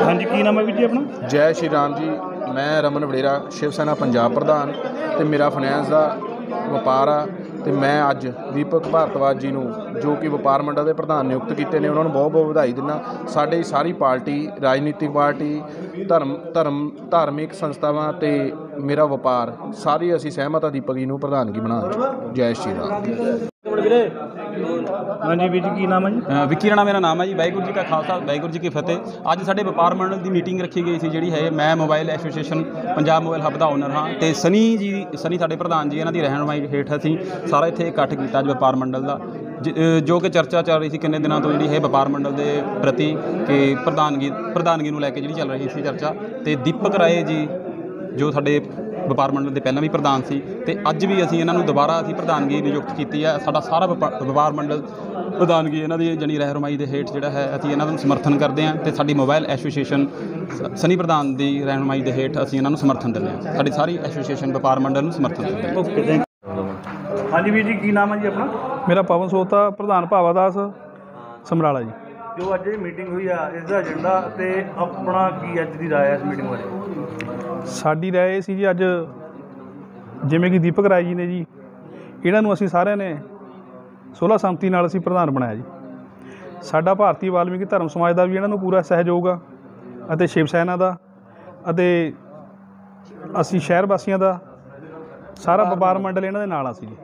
हाँ जी, की नाम है वीर जी अपना? जय श्री राम जी। मैं रमन वडेरा शिव सेना पंजाब प्रधान ते मेरा फाइनैंस का ਵਪਾਰ ਆ ਤੇ ਮੈਂ ਅੱਜ ਦੀਪਕ ਭਾਰਤਵਾਜ ਜੀ ਨੂੰ ਜੋ ਕਿ ਵਪਾਰ ਮੰਡਲ ਦੇ ਪ੍ਰਧਾਨ ਨਿਯੁਕਤ ਕੀਤੇ ਨੇ ਉਹਨਾਂ ਨੂੰ ਬਹੁਤ ਬਹੁਤ ਵਧਾਈ ਦਿੰਦਾ। ਸਾਡੀ ਸਾਰੀ ਪਾਰਟੀ ਰਾਜਨੀਤਿਕ ਪਾਰਟੀ ਧਾਰਮਿਕ ਸੰਸਥਾਵਾਂ ਤੇ ਮੇਰਾ ਵਪਾਰ ਸਾਰੀ ਅਸੀਂ ਸਹਿਮਤ ਆ ਦੀਪਕ ਜੀ ਨੂੰ ਪ੍ਰਧਾਨਗੀ ਬਣਾਉਣ 'ਚ। ਜੈ ਸ਼੍ਰੀ ਰਾਮ। हाँ जी वीर जी, की नाम है जी? विक्की राणा मेरा नाम है जी। वाहिगुरू जी का खालसा वाहिगुरू जी की फतेह। अज साडे व्यापार मंडल की मीटिंग रखी गई थी जी है। मैं mobile association Punjab mobile hub का ओनर हाँ तो सनी साडे प्रधान जी इन्हां दी रहनुमाई हेठ असीं सारा इत्थे इकट्ठ कीता अज व्यापार मंडल का, जो कि चर्चा चल रही थी किन्ने दिनों तो जी है व्यापार मंडल के प्रति कि प्रधानगी नूं लैके जी चल रही थी चर्चा। तो दीपक राय जी जो साडे व्यापार मंडल के पहलां भी प्रधान सी ते अज भी असीं इन्हां नूं दोबारा असीं प्रधानगी नियुक्त की है। साडा सारा व्यापार मंडल प्रधानगी इन्हां दी जणी रहनुमाई दे हेठ जिहड़ा है असीं इन्हां नूं समर्थन करते हैं। तो साडी मोबाइल एसोसीएशन सनी प्रधान की रहनुमाई के हेठ असीं इन्हां नूं समर्थन दिंदे हां। साडी सारी एसोसीएशन व्यापार मंडल नूं समर्थन दिंदे हां। Okay, thank. हाँ जी वीर जी, की नाम है जी अपना? मेरा पवन सोता प्रधान भावादास समराला जी। जो अज मीटिंग हुई है इसका एजेंडा तो अपना की अज की राय है इस मीटिंग बारे? साडी राय ये सी जी अज जिवें कि दीपक राय जी ने जी इन्हां नूं असीं सारिਆਂ ने सोलह सहमति नाल असीं प्रधान बनाया जी। साडा भारतीय वाल्मीकि धर्म समाज का भी इन्हां नूं पूरा सहयोग आ अते शिव सेना का अते असीं शहर वासियों का सारा व्यापार मंडल इन्हां दे नाल आ सी जी।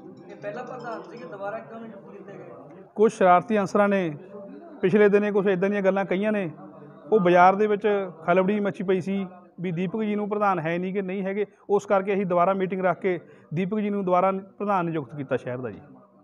कुछ शरारती अंसरां ने पिछले दिने कुछ इदां दीयां गल्लां कहीआं ने, वो बाज़ार दे विच खलबड़ी मची पई सी भी दीपक जी नूं प्रधान है नहीं कि नहीं है, उस करके असीं दोबारा मीटिंग रख के दीपक जी नूं दोबारा प्रधान नियुक्त किया शहर का जी।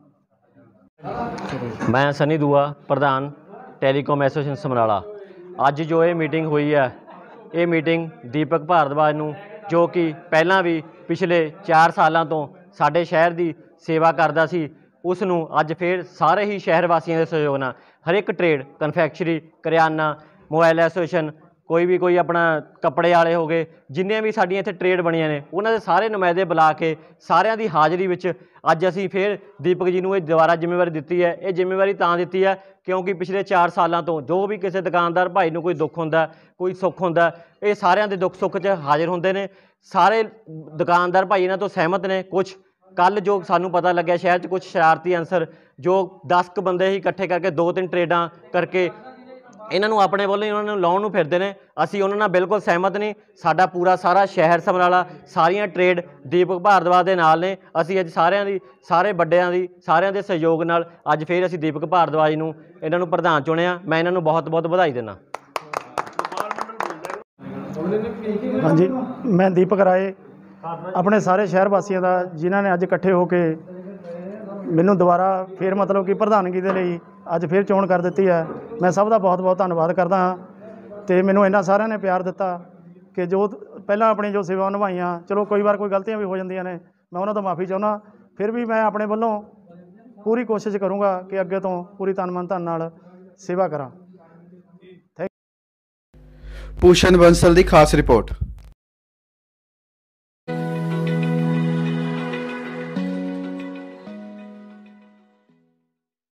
मैं सनी दूआ प्रधान टैलीकॉम एसोसीएशन समराला। अज जो ये मीटिंग हुई है ये मीटिंग दीपक भारद्वाज नूं जो कि पहलां भी पिछले 4 सालों तो साडे शहर की सेवा करदा सी उस नूं अज फिर सारे ही शहर वासियों के सहयोग नाल हर एक ट्रेड कन्फैक्चरी करियाना मोबाइल एसोसीएशन कोई अपना कपड़े वाले हो गए जिन्हें भी साडियां इत्थे ट्रेड बणियां ने उन्होंने सारे नुमाइंदे बुला के सारिਆਂ की हाज़री विच अज असीं फिर दीपक जी नूं दोबारा जिम्मेवारी दित्ती है। ये जिम्मेवारी तां दित्ती है क्योंकि पिछले 4 सालों तो जो भी किसी दुकानदार भाई नूं कोई दुख हुंदा कोई सुख हुंदा ये सारिਆਂ दे दुख सुख च हाजिर हुंदे ने। सारे दुकानदार भाई इन्हां तो सहमत ने। कुछ कल जो सानू पता लग्या शहर च कुछ शरारती अंसर जो 10 क बंदे ही इकट्ठे करके 2-3 ट्रेडां करके इन्हों अपने वालों उन्होंने लाने फिरते हैं। असी उन्होंने बिल्कुल सहमत नहीं। साडा पूरा सारा शहर समराला सारियां ट्रेड दीपक भारद्वाज के नाल ने। असी अज सारे बड़ियां दी सारियां दे सहयोग नाल अज फिर असी दीपक भारद्वाज नूं इन्हां नूं प्रधान चुनिया। मैं इन्हां नूं बहुत बहुत बधाई देना। हाँ जी, मैं दीपक राय अपने सारे शहर वासियों का जिन्होंने अज इकट्ठे होकर मैनू दोबारा फिर मतलब कि प्रधानगी के लिए अज फिर चोण कर दी है। मैं सब का बहुत बहुत धन्यवाद करता हाँ। तो मैनू इन्ना सारिਆਂ ने प्यार दिता कि जो पहला अपनी जो सेवा निभाइयां चलो कई बार कोई गलतियां भी हो जांदियां ने मैं उन्होंने तो माफ़ी चाहुंदा। फिर भी मैं अपने वालों पूरी कोशिश करूँगा कि अगे तो पूरी तन मन धन नाल सेवा करा। भूषण बंसल की खास रिपोर्ट।